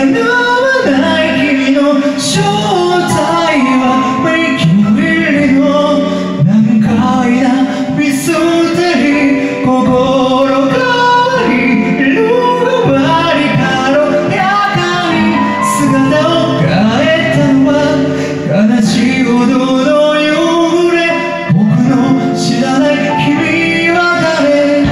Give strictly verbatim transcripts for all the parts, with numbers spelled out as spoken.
叶わない君の正体は迷宮の難解なミステリー心変わり色変わり軽やかに姿を変えたのは悲しいほどの汚れ僕の知らない君は誰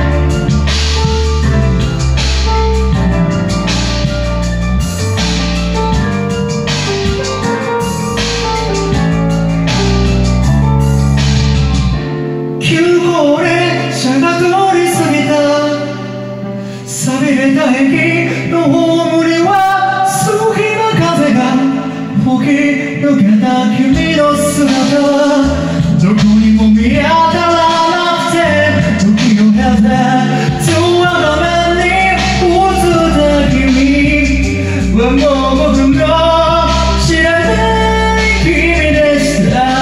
急行列車が通り過ぎた寂れた駅のホームには隙間風が吹き抜けた君の姿はどこにも見当たらなくて時を経て通話画面に映った君はもう僕の知らない君でした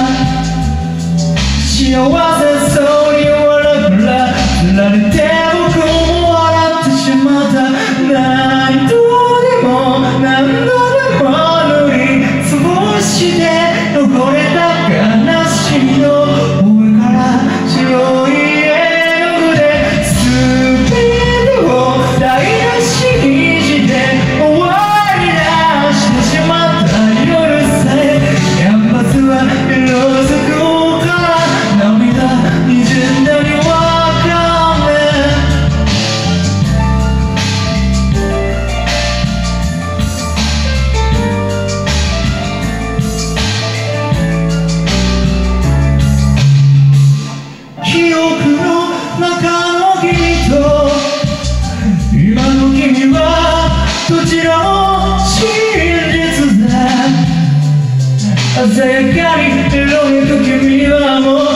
幸せそうに笑うから振られて僕も笑ってしまった何度でも何度でも塗りつぶして汚れた悲しみの上から白い絵の具で全てを台無しにして終わり出してしまった夜さえキャンパスは色づくから涙にじんだにわかめ記憶の中の君と今の君はどちらも真実だ鮮やかに色めく君はもう